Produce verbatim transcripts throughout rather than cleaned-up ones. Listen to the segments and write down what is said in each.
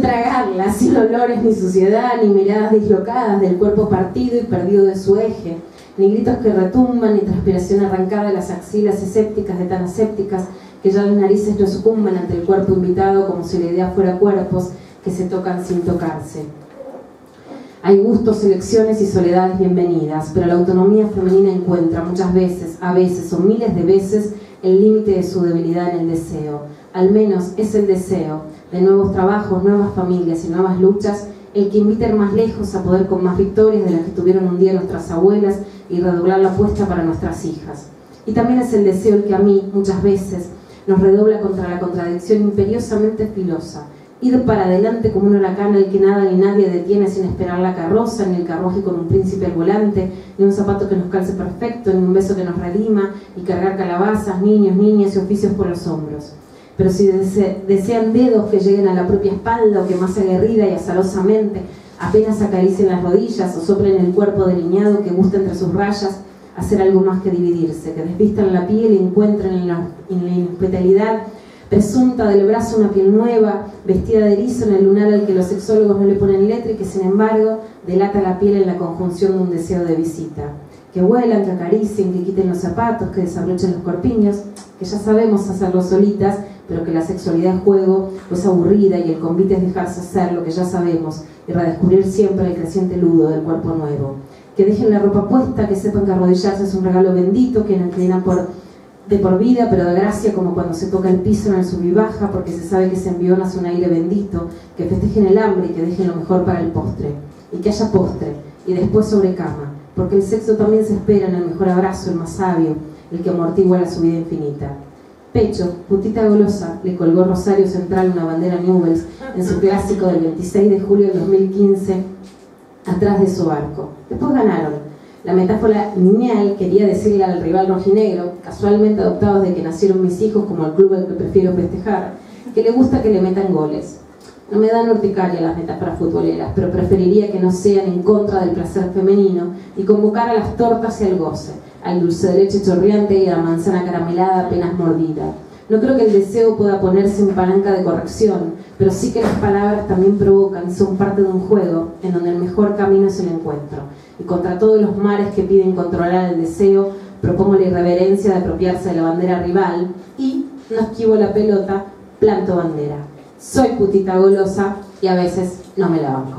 tragarla, sin olores ni suciedad, ni miradas dislocadas del cuerpo partido y perdido de su eje, ni gritos que retumban, ni transpiración arrancada de las axilas escépticas de tan asépticas que ya las narices no sucumben ante el cuerpo invitado como si la idea fuera cuerpos que se tocan sin tocarse. Hay gustos, elecciones y soledades bienvenidas, pero la autonomía femenina encuentra muchas veces, a veces o miles de veces, el límite de su debilidad en el deseo. Al menos es el deseo de nuevos trabajos, nuevas familias y nuevas luchas el que invita a ir más lejos, a poder con más victorias de las que tuvieron un día nuestras abuelas y redoblar la apuesta para nuestras hijas. Y también es el deseo el que a mí, muchas veces, nos redobla contra la contradicción imperiosamente filosa. Ir para adelante como un huracán al que nada ni nadie detiene sin esperar la carroza, ni el carruaje con un príncipe al volante, ni un zapato que nos calce perfecto, ni un beso que nos redima, y cargar calabazas, niños, niñas y oficios por los hombros. Pero si dese desean dedos que lleguen a la propia espalda o que más aguerrida y azarosamente apenas acaricien las rodillas o soplen el cuerpo delineado que gusta entre sus rayas, hacer algo más que dividirse, que desvistan la piel y encuentren en la, en la inhospitalidad presunta del brazo una piel nueva, vestida de erizo en el lunar al que los sexólogos no le ponen letra y que sin embargo delata la piel en la conjunción de un deseo de visita. Que huelan, que acaricien, que quiten los zapatos, que desabrochen los corpiños, que ya sabemos hacerlo solitas, pero que la sexualidad es juego, pues aburrida y el convite es dejarse hacer lo que ya sabemos y redescubrir siempre el creciente ludo del cuerpo nuevo. Que dejen la ropa puesta, que sepan que arrodillarse es un regalo bendito, que no inclinan por, de por vida, pero de gracia, como cuando se toca el piso en el sub y baja, porque se sabe que se envió hace un aire bendito, que festejen el hambre y que dejen lo mejor para el postre, y que haya postre, y después sobre cama, porque el sexo también se espera en el mejor abrazo, el más sabio, el que amortigua la subida infinita. Pecho, putita golosa, le colgó Rosario Central una bandera Newells en su clásico del veintiséis de julio del dos mil quince, atrás de su arco. Después ganaron. La metáfora lineal quería decirle al rival rojinegro, casualmente adoptados de que nacieron mis hijos como el club al que prefiero festejar, que le gusta que le metan goles. No me dan urticaria las metáforas futboleras, pero preferiría que no sean en contra del placer femenino y convocar a las tortas y al goce, al dulce de leche chorreante y a la manzana caramelada apenas mordida. No creo que el deseo pueda ponerse en palanca de corrección, pero sí que las palabras también provocan y son parte de un juego en donde el mejor camino es el encuentro. Y contra todos los mares que piden controlar el deseo, propongo la irreverencia de apropiarse de la bandera rival y, no esquivo la pelota, planto bandera. Soy putita golosa y a veces no me la banco.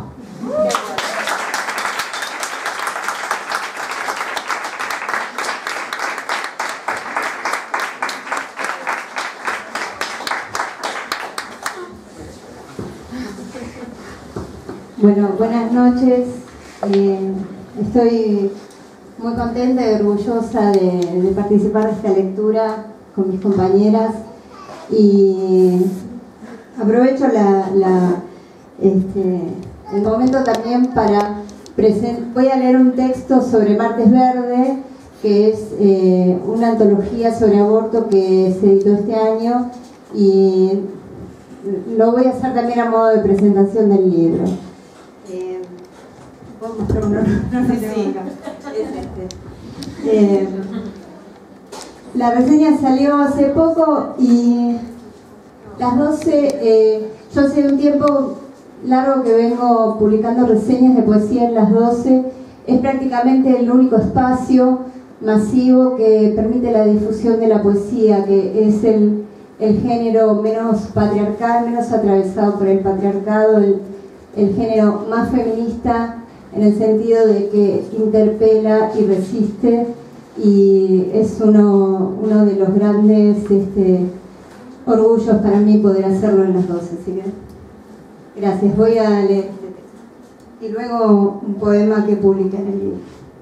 Bueno, buenas noches. Eh, estoy muy contenta y orgullosa de, de participar de esta lectura con mis compañeras y aprovecho la, la, este, el momento también para presentar. Voy a leer un texto sobre Martes Verde, que es eh, una antología sobre aborto que se editó este año y lo voy a hacer también a modo de presentación del libro. Eh, ¿puedo mostrar uno? No, no, no, sí. Es este. Eh, la reseña salió hace poco y las doce, eh, yo hace un tiempo largo que vengo publicando reseñas de poesía en las doce. Es prácticamente el único espacio masivo que permite la difusión de la poesía, que es el, el género menos patriarcal, menos atravesado por el patriarcado, el, el género más feminista en el sentido de que interpela y resiste, y es uno, uno de los grandes este, orgullos para mí poder hacerlo en las doce. Así que gracias. Voy a leer este texto y luego un poema que publiqué en el libro.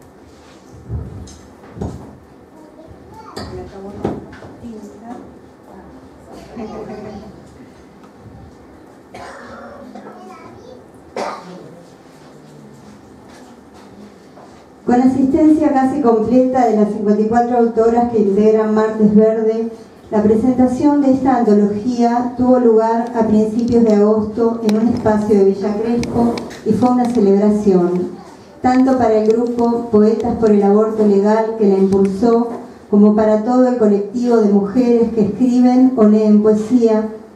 Con asistencia casi completa de las cincuenta y cuatro autoras que integran Martes Verde, la presentación de esta antología tuvo lugar a principios de agosto en un espacio de Villa Crespo y fue una celebración, tanto para el grupo Poetas por el Aborto Legal que la impulsó, como para todo el colectivo de mujeres que escriben o leen poesía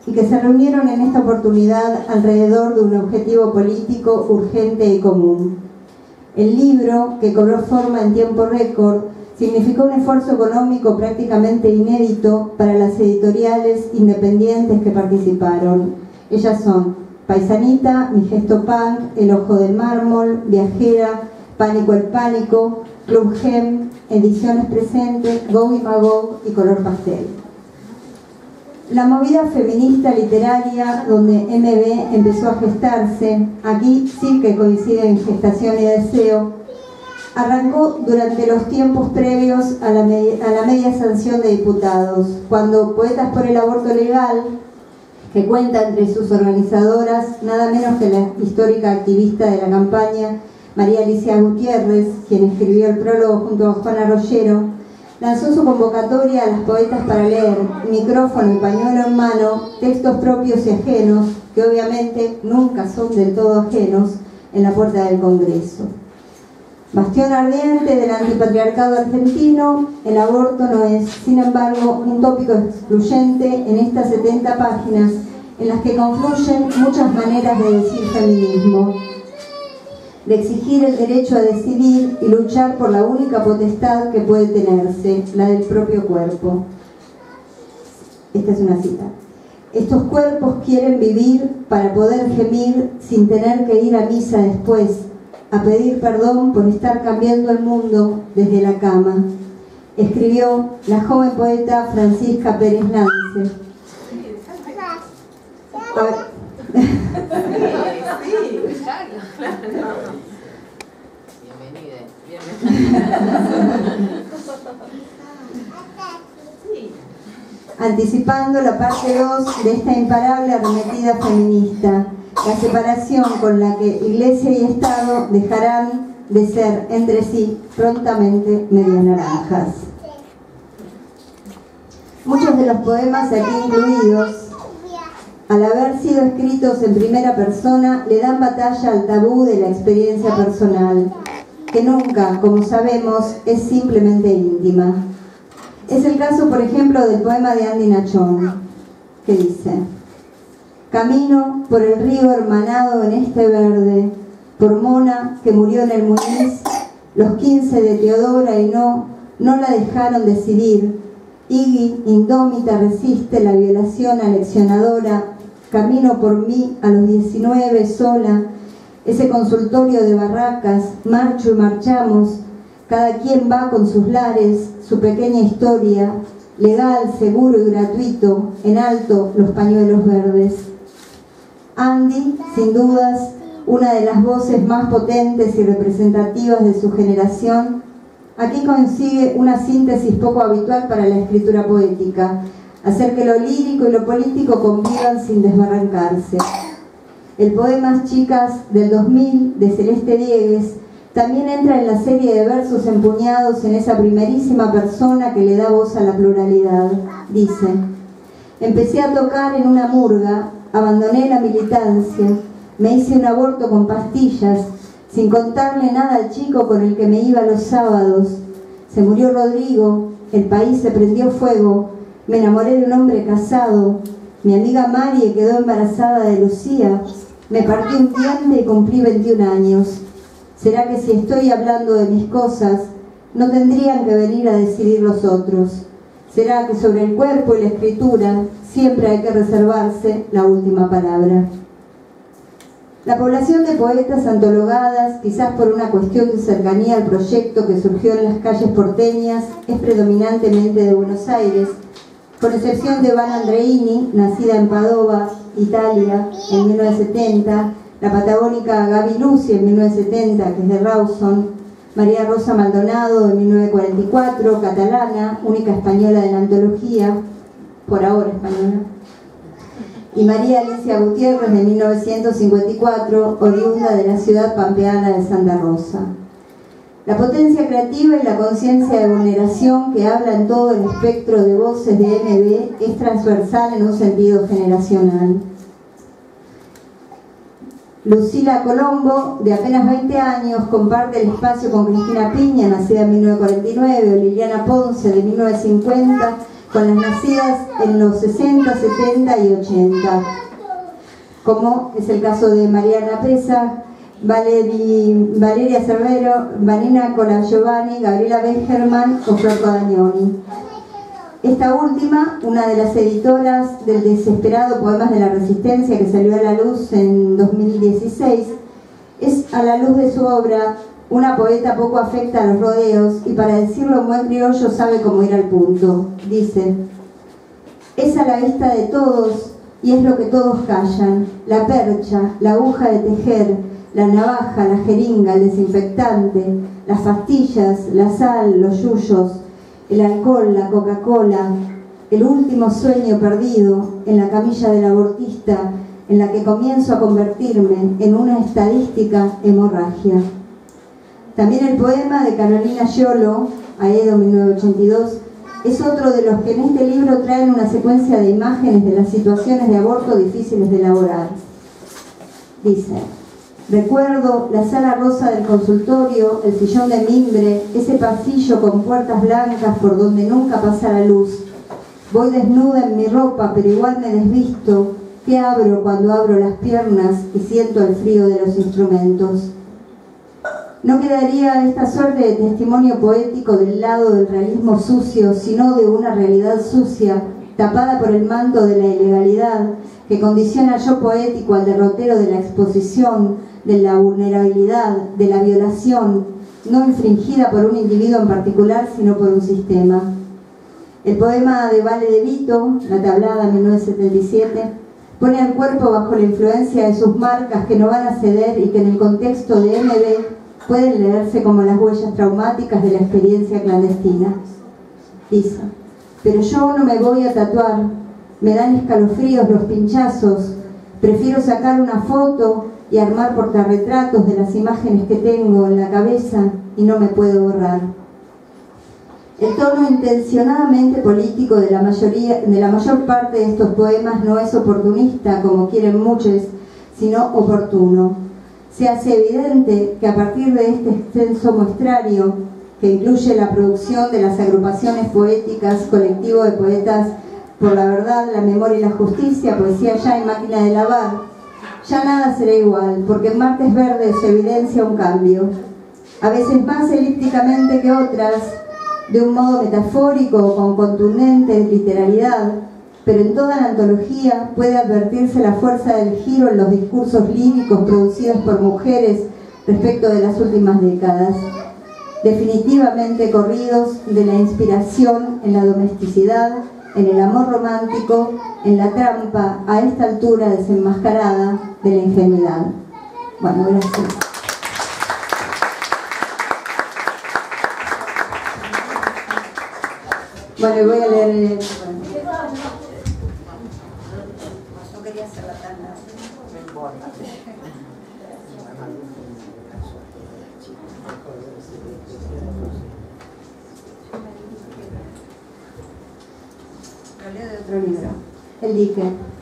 y que se reunieron en esta oportunidad alrededor de un objetivo político urgente y común. El libro, que cobró forma en tiempo récord, significó un esfuerzo económico prácticamente inédito para las editoriales independientes que participaron. Ellas son Paisanita, Mi Gesto Punk, El Ojo del Mármol, Viajera, Pánico el Pánico, Club Gem, Ediciones Presente, Gog y Magog y Color Pastel. La movida feminista literaria donde M B empezó a gestarse, aquí sí que coincide en gestación y deseo, arrancó durante los tiempos previos a la, media, a la media sanción de diputados, cuando Poetas por el Aborto Legal, que cuenta entre sus organizadoras nada menos que la histórica activista de la campaña, María Alicia Gutiérrez, quien escribió el prólogo junto a Juana Rollero, lanzó su convocatoria a las poetas para leer, micrófono y pañuelo en mano, textos propios y ajenos, que obviamente nunca son del todo ajenos, en la puerta del Congreso. Bastión ardiente del antipatriarcado argentino, el aborto no es, sin embargo, un tópico excluyente en estas setenta páginas en las que confluyen muchas maneras de decir feminismo, de exigir el derecho a decidir y luchar por la única potestad que puede tenerse, la del propio cuerpo. Esta es una cita. Estos cuerpos quieren vivir para poder gemir sin tener que ir a misa después, a pedir perdón por estar cambiando el mundo desde la cama. Escribió la joven poeta Francisca Pérez Lance. Sí, sí, claro, claro. Bienvenida, bienvenida. Sí. Anticipando la parte dos de esta imparable arremetida feminista, la separación con la que Iglesia y Estado dejarán de ser entre sí prontamente medias naranjas. Muchos de los poemas aquí incluidos, al haber sido escritos en primera persona, le dan batalla al tabú de la experiencia personal, que nunca, como sabemos, es simplemente íntima. Es el caso, por ejemplo, del poema de Andy Nachón, que dice: camino por el río hermanado en este verde, por Mona, que murió en el Muniz, los quince de Teodora y no, no la dejaron decidir. Iggy, indómita, resiste la violación aleccionadora. Camino por mí a los diecinueve sola, ese consultorio de barracas, marcho y marchamos, cada quien va con sus lares, su pequeña historia, legal, seguro y gratuito, en alto los pañuelos verdes. Andy, sin dudas, una de las voces más potentes y representativas de su generación, aquí consigue una síntesis poco habitual para la escritura poética, hacer que lo lírico y lo político convivan sin desbarrancarse. El poema Chicas del dos mil de Celeste Diegues también entra en la serie de versos empuñados en esa primerísima persona que le da voz a la pluralidad. Dice: empecé a tocar en una murga, abandoné la militancia, me hice un aborto con pastillas, sin contarle nada al chico con el que me iba los sábados. Se murió Rodrigo, el país se prendió fuego, me enamoré de un hombre casado, mi amiga Marie quedó embarazada de Lucía, me partí un diente y cumplí veintiún años. ¿Será que si estoy hablando de mis cosas, no tendrían que venir a decidir los otros? ¿Será que sobre el cuerpo y la escritura siempre hay que reservarse la última palabra? La población de poetas antologadas, quizás por una cuestión de cercanía al proyecto que surgió en las calles porteñas, es predominantemente de Buenos Aires, con excepción de Van Andreini, nacida en Padova, Italia, en mil novecientos setenta, la patagónica Gaby Lucy en mil novecientos setenta, que es de Rawson, María Rosa Maldonado en mil novecientos cuarenta y cuatro, catalana, única española de la antología, por ahora española, y María Alicia Gutiérrez de mil novecientos cincuenta y cuatro, oriunda de la ciudad pampeana de Santa Rosa. La potencia creativa y la conciencia de vulneración que habla en todo el espectro de voces de M B es transversal en un sentido generacional. Lucila Colombo, de apenas veinte años, comparte el espacio con Cristina Piña, nacida en mil novecientos cuarenta y nueve, o Liliana Ponce, de mil novecientos cincuenta, con las nacidas en los sesenta, setenta y ochenta, como es el caso de Mariana Pesa, Valeri, Valeria Cervero, Vanina Colagiovanni, Gabriela Beckerman o Flor Codagnoni. Esta última, una de las editoras del desesperado Poemas de la Resistencia, que salió a la luz en dos mil dieciséis, es, a la luz de su obra, una poeta poco afecta a los rodeos y, para decirlo en buen criollo, sabe cómo ir al punto. Dice: es a la vista de todos y es lo que todos callan: la percha, la aguja de tejer, la navaja, la jeringa, el desinfectante, las pastillas, la sal, los yuyos, el alcohol, la Coca-Cola, el último sueño perdido en la camilla del abortista en la que comienzo a convertirme en una estadística hemorragia. También el poema de Carolina Sciollo, Aedo mil novecientos ochenta y dos, es otro de los que en este libro traen una secuencia de imágenes de las situaciones de aborto difíciles de elaborar. Dice: recuerdo la sala rosa del consultorio, el sillón de mimbre, ese pasillo con puertas blancas por donde nunca pasa la luz. Voy desnuda en mi ropa, pero igual me desvisto. ¿Qué abro cuando abro las piernas y siento el frío de los instrumentos? No quedaría esta suerte de testimonio poético del lado del realismo sucio, sino de una realidad sucia, tapada por el manto de la ilegalidad, que condiciona al yo poético al derrotero de la exposición, de la vulnerabilidad, de la violación, no infringida por un individuo en particular, sino por un sistema. El poema de Vale de Vito, La Tablada, mil novecientos setenta y siete, pone al cuerpo bajo la influencia de sus marcas que no van a ceder y que en el contexto de M B pueden leerse como las huellas traumáticas de la experiencia clandestina. Dice: pero yo no me voy a tatuar, me dan escalofríos los pinchazos, prefiero sacar una foto y armar portarretratos de las imágenes que tengo en la cabeza y no me puedo borrar. El tono intencionadamente político de la, mayoría, de la mayor parte de estos poemas no es oportunista, como quieren muchos, sino oportuno. Se hace evidente que a partir de este extenso muestrario, que incluye la producción de las agrupaciones poéticas, colectivo de poetas por la verdad, la memoria y la justicia, Poesía Ya y Máquina de Lavar, ya nada será igual, porque en Martes Verdes se evidencia un cambio, a veces más elípticamente que otras, de un modo metafórico o con contundente literalidad, pero en toda la antología puede advertirse la fuerza del giro en los discursos líricos producidos por mujeres respecto de las últimas décadas, definitivamente corridos de la inspiración en la domesticidad, en el amor romántico, en la trampa, a esta altura desenmascarada, de la ingenuidad. Bueno, gracias. Bueno, voy a leer el... Bueno. No quería hacerla tan larga. No importa. Lo leo de otro libro. El dique.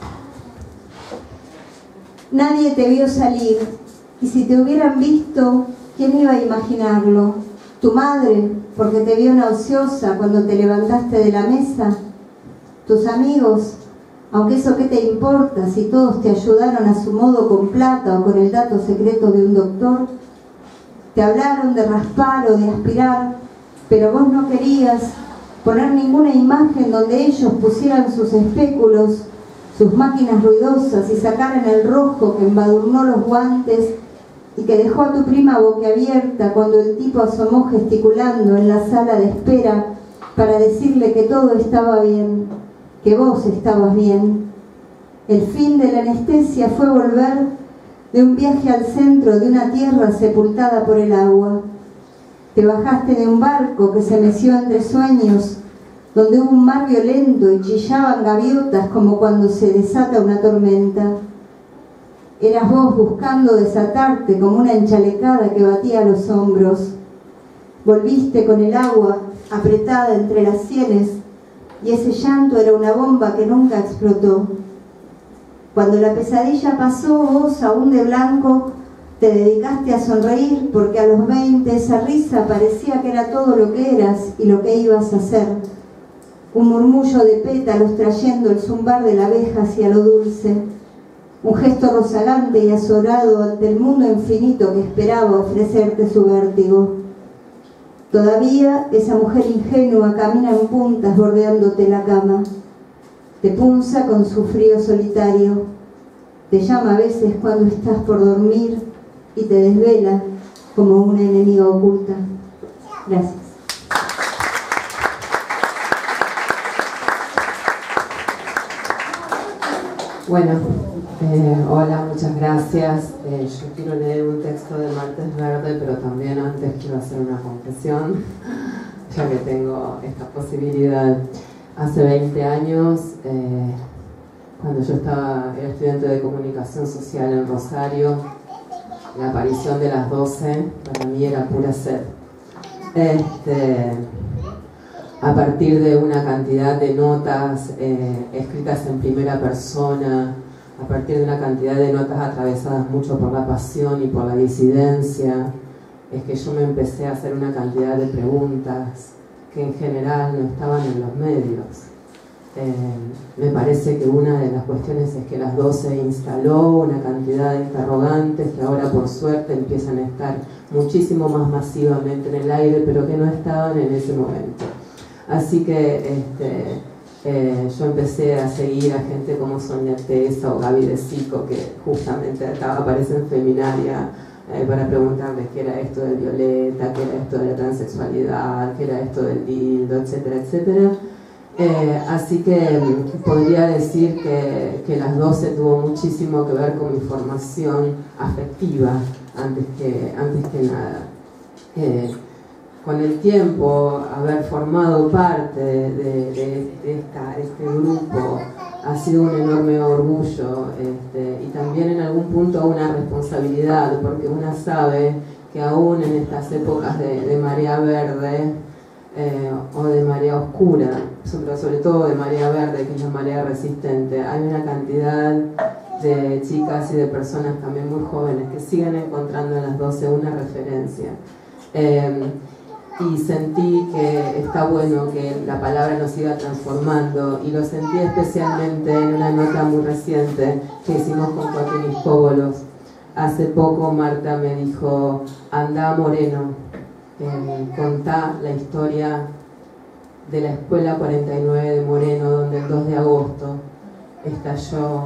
Nadie te vio salir, y si te hubieran visto, ¿quién iba a imaginarlo? Tu madre, porque te vio nauseosa cuando te levantaste de la mesa. Tus amigos, aunque eso qué te importa si todos te ayudaron a su modo con plata o con el dato secreto de un doctor. Te hablaron de raspar o de aspirar, pero vos no querías poner ninguna imagen donde ellos pusieran sus espéculos, sus máquinas ruidosas y sacaran el rojo que embadurnó los guantes y que dejó a tu prima boquiabierta cuando el tipo asomó gesticulando en la sala de espera para decirle que todo estaba bien, que vos estabas bien. El fin de la anestesia fue volver de un viaje al centro de una tierra sepultada por el agua. Te bajaste de un barco que se meció entre sueños, donde hubo un mar violento y chillaban gaviotas como cuando se desata una tormenta. Eras vos buscando desatarte como una enchalecada que batía los hombros. Volviste con el agua apretada entre las sienes y ese llanto era una bomba que nunca explotó. Cuando la pesadilla pasó, vos, aún de blanco, te dedicaste a sonreír porque a los veinte esa risa parecía que era todo lo que eras y lo que ibas a hacer. un murmullo de pétalos trayendo el zumbar de la abeja hacia lo dulce, un gesto rozagante y azorado ante el mundo infinito que esperaba ofrecerte su vértigo. Todavía esa mujer ingenua camina en puntas bordeándote la cama, te punza con su frío solitario, te llama a veces cuando estás por dormir y te desvela como una enemiga oculta. Gracias. Bueno, eh, hola, muchas gracias. Eh, yo quiero leer un texto de Martes Verde, pero también antes quiero hacer una confesión, ya que tengo esta posibilidad. Hace veinte años, eh, cuando yo estaba, era estudiante de comunicación social en Rosario, la aparición de las doce para mí era pura sed. Este, a partir de una cantidad de notas eh, escritas en primera persona, a partir de una cantidad de notas atravesadas mucho por la pasión y por la disidencia, es que yo me empecé a hacer una cantidad de preguntas que en general no estaban en los medios. Eh, me parece que una de las cuestiones es que las doce instaló una cantidad de interrogantes que ahora por suerte empiezan a estar muchísimo más masivamente en el aire, pero que no estaban en ese momento. Así que este, eh, yo empecé a seguir a gente como Sonia Tesa o Gaby de Sico, que justamente acá aparece en Feminaria, eh, para preguntarles qué era esto de Violeta, qué era esto de la transexualidad, qué era esto del dildo, etcétera, etcétera. Eh, así que podría decir que, que las doce tuvo muchísimo que ver con mi formación afectiva, antes que, antes que nada. Eh, con el tiempo, haber formado parte de, de, de esta, este grupo ha sido un enorme orgullo este, y también en algún punto una responsabilidad, porque una sabe que aún en estas épocas de, de marea verde eh, o de marea oscura, sobre, sobre todo de marea verde, que es la marea resistente, hay una cantidad de chicas y de personas también muy jóvenes que siguen encontrando en las doce una referencia. Eh, y sentí que está bueno que la palabra nos siga transformando, y lo sentí especialmente en una nota muy reciente que hicimos con Joaquín Iscóbolos. Hace poco Marta me dijo: andá Moreno, eh, contá la historia de la Escuela cuarenta y nueve de Moreno, donde el dos de agosto estalló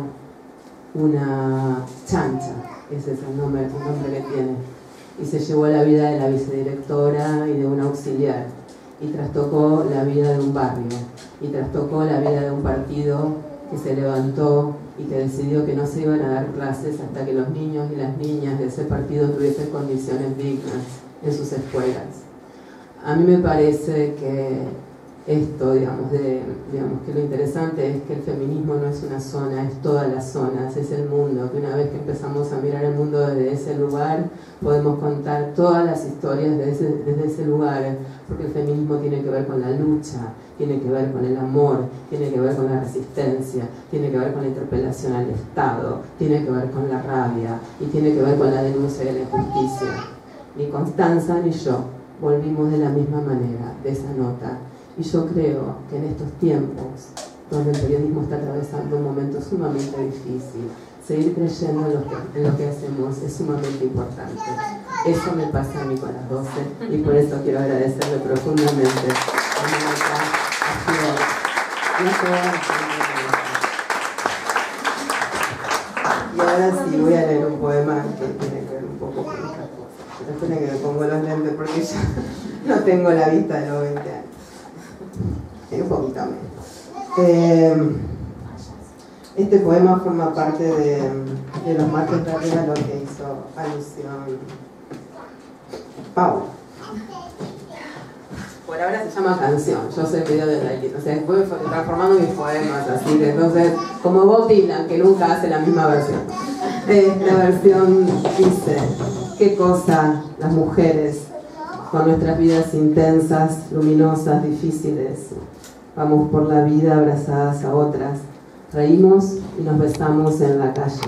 una chancha, ese es el nombre, el nombre que tiene, y se llevó la vida de la vicedirectora y de un auxiliar, y trastocó la vida de un barrio, y trastocó la vida de un partido que se levantó y que decidió que no se iban a dar clases hasta que los niños y las niñas de ese partido tuviesen condiciones dignas en sus escuelas. A mí me parece que esto, digamos, de, digamos, que lo interesante es que el feminismo no es una zona, es todas las zonas, es el mundo, que una vez que empezamos a mirar el mundo desde ese lugar, podemos contar todas las historias desde ese, desde ese lugar, porque el feminismo tiene que ver con la lucha, tiene que ver con el amor, tiene que ver con la resistencia, tiene que ver con la interpelación al Estado, tiene que ver con la rabia, y tiene que ver con la denuncia de la injusticia. Ni Constanza ni yo volvimos de la misma manera de esa nota. Y yo creo que en estos tiempos, donde el periodismo está atravesando un momento sumamente difícil, seguir creyendo en lo que, en lo que hacemos es sumamente importante. Eso me pasa a mí con las doce, y por eso quiero agradecerle profundamente a Marta, a Flor, y a todas las personas. Y ahora sí voy a leer un poema que tiene que ver un poco con estas cosas. Esperen que me pongo los lentes porque ya no tengo la vista de los veinte años. Un poquito menos. Eh, este poema forma parte de, de los martes de arriba, lo que hizo alusión Paula. Por ahora se llama canción, yo soy medio de la, o sea, después fue transformando mis poemas así, que entonces, como Bob Dylan, que nunca hace la misma versión. Esta versión dice: qué cosa las mujeres, con nuestras vidas intensas, luminosas, difíciles. Vamos por la vida abrazadas a otras, reímos y nos besamos en la calle.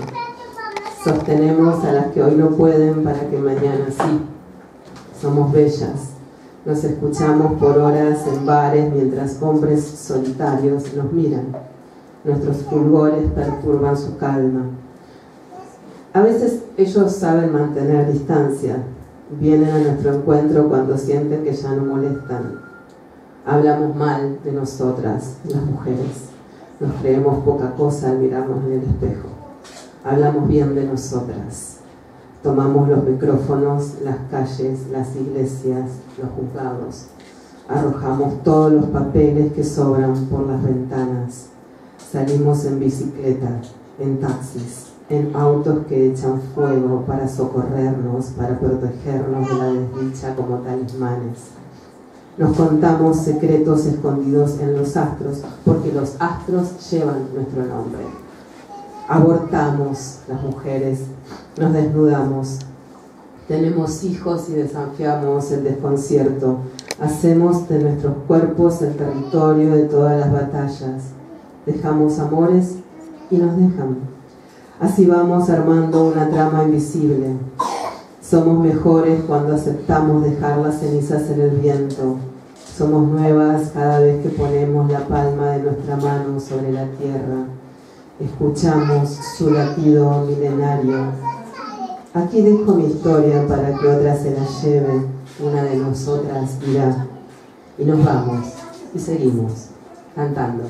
Sostenemos a las que hoy no pueden para que mañana sí. Somos bellas, Nos escuchamos por horas en bares mientras hombres solitarios nos miran. Nuestros fulgores perturban su calma. A veces ellos saben mantener distancia. Vienen a nuestro encuentro cuando sienten que ya no molestan. Hablamos mal de nosotras, las mujeres. Nos creemos poca cosa al mirarnos en el espejo. Hablamos bien de nosotras. Tomamos los micrófonos, las calles, las iglesias, los juzgados. Arrojamos todos los papeles que sobran por las ventanas. Salimos en bicicleta, en taxis, en autos que echan fuego para socorrernos, para protegernos de la desdicha como talismanes. Nos contamos secretos escondidos en los astros, porque los astros llevan nuestro nombre. Abortamos las mujeres, nos desnudamos, tenemos hijos y desafiamos el desconcierto. Hacemos de nuestros cuerpos el territorio de todas las batallas. Dejamos amores y nos dejan. Así vamos armando una trama invisible. Somos mejores cuando aceptamos dejar las cenizas en el viento. Somos nuevas cada vez que ponemos la palma de nuestra mano sobre la tierra. Escuchamos su latido milenario. Aquí dejo mi historia para que otra se la lleve. Una de nosotras irá. Y nos vamos. Y seguimos cantando.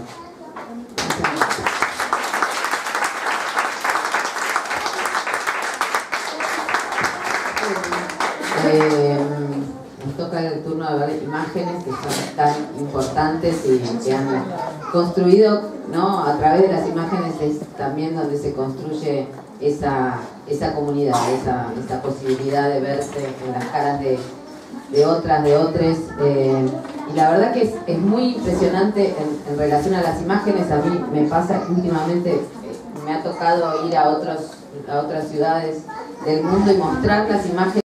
Eh, nos toca el turno de ver imágenes que son tan importantes y que han construido, ¿no? A través de las imágenes es también donde se construye esa, esa comunidad, esa, esa posibilidad de verse en las caras de, de otras, de otros. Eh, y la verdad que es, es muy impresionante en, en relación a las imágenes. A mí me pasa que últimamente eh, me ha tocado ir a, otros, a otras ciudades del mundo y mostrar las imágenes